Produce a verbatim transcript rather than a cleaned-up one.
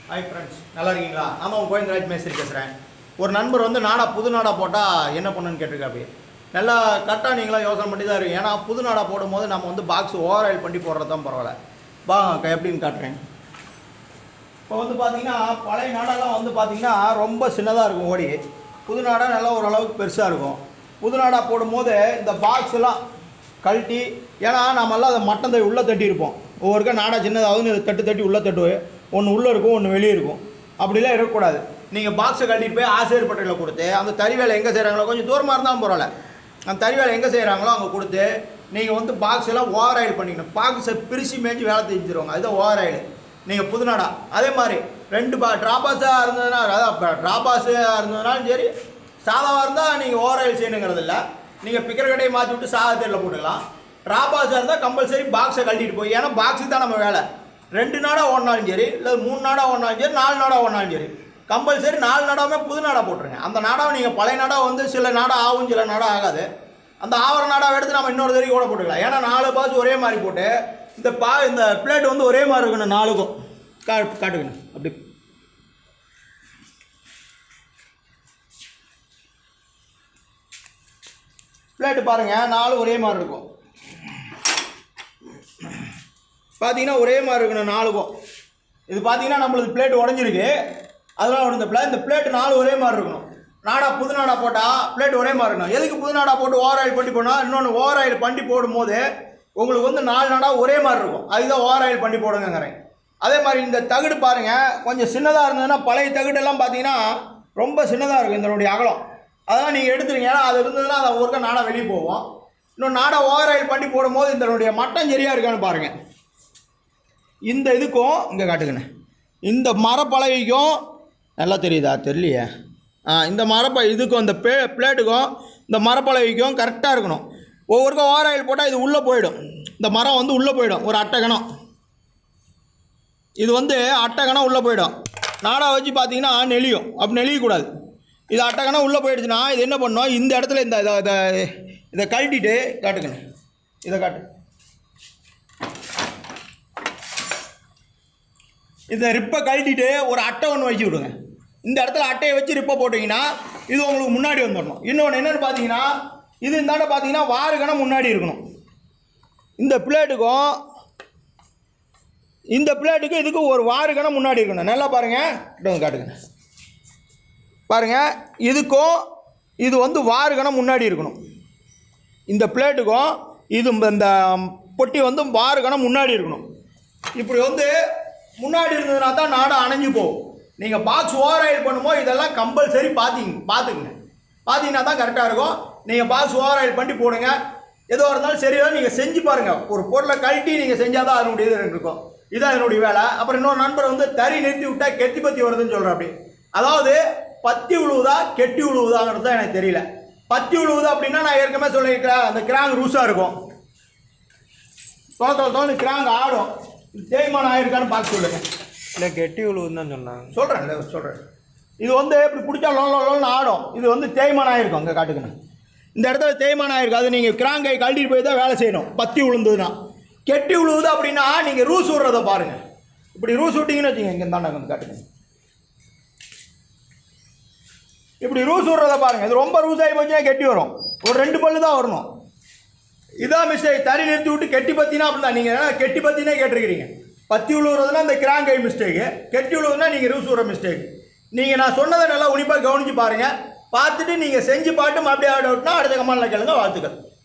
Hi friends, நல்லா இருக்கீங்களா? நான் உங்கள் கோவிந்தராஜ் மேஸ்திரி பேசுகிறேன். ஒரு நண்பர் வந்து நாடா புது நாடா போட்டால் என்ன பண்ணுன்னு கேட்டிருக்காப்பி. நல்லா கரெக்டாக நீங்களாம் யோசனை பண்ணி தான் இருக்கு. ஏன்னா புது நாடா போடும்போது நம்ம வந்து பாக்ஸ் ஓவர் ஆயில் பண்ணி போடுறது தான் பரவாயில்ல. பா எப்படின்னு காட்டுறேன். இப்போ வந்து பார்த்தீங்கன்னா பழைய நாடாலாம் வந்து பார்த்தீங்கன்னா ரொம்ப சின்னதாக இருக்கும் ஓடி. புது நாடா நல்லா ஓரளவுக்கு பெருசாக இருக்கும். புது நாடா போடும்போது இந்த பாக்ஸ் எல்லாம் கழட்டி, ஏன்னா நம்மெல்லாம் அதை மட்டம் தட்டி உள்ளே தட்டியிருப்போம். ஒவ்வொருக்கா நாடா சின்னதாகவும் தட்டு தட்டி உள்ளே தட்டுவேன். ஒன்று உள்ளே இருக்கும், ஒன்று வெளியே இருக்கும். அப்படிலாம் இருக்கக்கூடாது. நீங்கள் பாக்ஸை கட்டிட்டு போய் ஆசிரியர் பட்டையில் கொடுத்து அந்த தறி வேலை எங்கே செய்கிறாங்களோ, கொஞ்சம் தூரமாக இருந்தாலும் பரவாயில்ல, அந்த தறி வேலை எங்கே செய்கிறாங்களோ அங்கே கொடுத்து நீங்கள் வந்து பாக்ஸ் எல்லாம் ஓவர் ஆயில் பண்ணிக்கணும். பாக்ஸை பிரித்து மேய்ச்சி வேலை செஞ்சுருவாங்க. அதுதான் ஓவர் ஆயில். நீங்கள் புது நாடா அதே மாதிரி ரெண்டு பா ட்ராபாஸாக இருந்ததுன்னா, அதாவது ட்ராபாஸாக இருந்ததுனாலும் சரி, சாதாவாக இருந்தால் நீங்கள் ஓவர் ஆயில் செய்யணுங்கிறது இல்லை. நீங்கள் பிக்கர் கடையை மாற்றி விட்டு சாதத்தில் போட்டுக்கலாம். ட்ராபாஸாக இருந்தால் கம்பல்சரி பாக்ஸை கழட்டிட்டு போய், ஏன்னா பாக்ஸுக்கு தான் நம்ம வேலை. ரெண்டு நாடா ஒன்றாலும் சரி, இல்லை மூணு நாடா ஒன்றாலும் சரி, நாலு நாடா ஒன்றாலும் சரி, கம்பல்சரி நாலு நாடாவுமே புது நாடா போட்டுருங்க. அந்த நாடாவை நீங்கள் பழைய நாடா வந்து சில நாடா ஆகும், சில நாடா ஆகாது. அந்த ஆவர நாடாவை எடுத்து நம்ம இன்னொரு தடவை கூட போட்டுக்கலாம். ஏன்னா நாலு பாக்ஸ் ஒரே மாதிரி போட்டு இந்த பா இந்த பிளேட் வந்து ஒரே மாதிரி இருக்கணும். நாலுக்கும் கா காட்டுக்கணும். அப்படி பிளேட்டு பாருங்கள், நாலு ஒரே மாதிரி இருக்கும். பார்த்தீங்கன்னா ஒரே மாதிரி இருக்கணும் நாலுக்கும். இது பார்த்தீங்கன்னா நம்மளுக்கு பிளேட் உடஞ்சிருக்கு, அதனால இந்த பிளே இந்த பிளேட்டு நாலு ஒரே மாதிரி இருக்கணும். நாடா புது நாடா போட்டால் பிளேட் ஒரே மாதிரி இருக்கணும். எதுக்கு புது நாடா போட்டு ஓவர் ஆயில் பண்ணி போனால், இன்னொன்று ஓவர் ஆயில் பண்ணி போடும்போது உங்களுக்கு வந்து நாலு நாடா ஒரே மாதிரி இருக்கும். அதுதான் ஓவர் ஆயில் பண்ணி போடுங்கிறேன். அதே மாதிரி இந்த தகுடு பாருங்கள், கொஞ்சம் சின்னதாக இருந்ததுன்னா, பழைய தகுடெல்லாம் பார்த்தீங்கன்னா ரொம்ப சின்னதாக இருக்கும் இதனுடைய அகலம். அதெல்லாம் நீங்கள் எடுத்துருங்க. ஏன்னா அது இருந்ததுன்னா அதை ஒருக்கா நாடா வெளியே போவோம். இன்னும் நாடா ஓவர் ஆயில் பண்ணி போடும்போது இதனுடைய மட்டம் சரியாக இருக்கான்னு பாருங்கள். இந்த இதுக்கும் இங்கே காட்டுங்கண்ணே, இந்த மரப்பலகைக்கும் நல்லா தெரியுதா? தெரியலையே. ஆ இந்த மரப்ப இதுக்கும் இந்த பே பிளேட்டுக்கும் இந்த மரப்பலகைக்கும் கரெக்டாக இருக்கணும். ஒவ்வொருக்கும் ஓவர் ஆயில் போட்டால் இது உள்ளே போயிடும். இந்த மரம் வந்து உள்ளே போயிடும். ஒரு அட்டகணம் இது வந்து அட்டகணம் உள்ளே போயிடும். நாடா வச்சு பார்த்தீங்கன்னா நெளியும். அப்படி நெளியக்கூடாது. இது அட்டகணம் உள்ளே போயிடுச்சுன்னா இது என்ன பண்ணணும், இந்த இடத்துல இந்த இதை இதை கழட்டிட்டு காட்டுக்கணும். இதை காட்டு. இந்த ரிப்பை கழட்டிட்டு ஒரு அட்டை ஒன்று வச்சு விடுங்க. இந்த இடத்துல அட்டையை வச்சு ரிப்பை போட்டிங்கன்னா இது உங்களுக்கு முன்னாடி வந்துடணும். இன்னொன்று என்னென்னு பார்த்தீங்கன்னா, இது இந்தாண்ட பார்த்தீங்கன்னா வாறு கணம் முன்னாடி இருக்கணும். இந்த பிளேட்டுக்கும் இந்த பிளேட்டுக்கும் இதுக்கும் ஒரு வாறு கணம் முன்னாடி இருக்கணும். நல்லா பாருங்கள், காட்டுங்க. பாருங்கள், இதுக்கும் இது வந்து வாறு கணம் முன்னாடி இருக்கணும். இந்த பிளேட்டுக்கும் இது இந்த பொட்டி வந்து வாறு கணம் முன்னாடி இருக்கணும். இப்படி வந்து முன்னாடி இருந்ததுனா தான் நாடா அணைஞ்சு போகும். நீங்கள் பாக்ஸ் ஓவர் ஆயில் பண்ணும்போது இதெல்லாம் கம்பல்சரி பார்த்திங்க பார்த்துக்குங்க. பார்த்தீங்கன்னா தான் கரெக்டாக இருக்கும். நீங்கள் பாக்ஸ் ஓவர் ஆயில் பண்ணி போடுங்க. எதுவாக இருந்தாலும் சரியாக நீங்கள் செஞ்சு பாருங்கள். ஒரு பொருளை கழட்டி நீங்கள் செஞ்சால் தான் அதனுடைய இது இருக்கும். இதுதான் என்னுடைய வேலை. அப்புறம் இன்னொரு நண்பர் வந்து தறி நிறுத்தி விட்டால் கெட்டி பற்றி வருதுன்னு சொல்கிறேன். அப்படி அதாவது பத்தி உழுவுதா கெட்டி உழுவுதாங்கிறது தான் எனக்கு தெரியல. பத்தி உழுவுதா அப்படின்னா நான் ஏற்கனவே சொல்லியிருக்கிறேன், அந்த கிராங்க் ரூஸாக இருக்கும். தோல் தோல் தோல் கிராங்க் ஆடும். தேய்மானம் ஆயிருக்கான்னு பார்க்க சொல்லுங்கள். இல்லை கெட்டி உழுவுன்னு தான் சொன்னாங்க. சொல்கிறேன் இல்லை சொல்கிறேன். இது வந்து இப்படி பிடிச்சா லோன் லோன்னு ஆடும். இது வந்து தேய்மானம் ஆகிருக்கும். அங்கே காட்டுக்கணும். இந்த இடத்துல தேய்மானம் ஆகிருக்கும். அது நீங்கள் கிராங்கை கழட்டிட்டு போய் தான் வேலை செய்யணும். பத்தி விழுந்ததுன்னா. கெட்டி விழுவுது அப்படின்னா நீங்கள் ரூஸ் விட்றதை பாருங்கள். இப்படி ரூஸ் விட்டிங்கன்னு வச்சுங்க. இங்கே தாண்டாங்க வந்து காட்டுங்க. இப்படி ரூஸ் விட்றதை பாருங்கள். இது ரொம்ப ரூஸ் ஆகி போச்சுன்னா கெட்டி வரும். ஒரு ரெண்டு பல்லு தான் வரணும். இதான் மிஸ்டேக். தறி நிறுத்தி விட்டு கெட்டி பற்றினா அப்படின்னா நீங்கள் கெட்டி பற்றினே கேட்டிருக்கிறீங்க. பத்தி விழுவுறதுனா இந்த கிராங்கை மிஸ்டேக்கு, கெட்டி விழுவுதுன்னா நீங்கள் ரூஸ் விட்ற மிஸ்டேக். நீங்கள் நான் சொன்னதை நல்லா உன்னிப்பாக கவனித்து பாருங்கள். பார்த்துட்டு நீங்கள் செஞ்சு பாட்டு மறுபடியும் ஆட் அவுட்னா அடுத்த கமெண்ட்டில் கேளுங்க. வாழ்த்துக்கள்.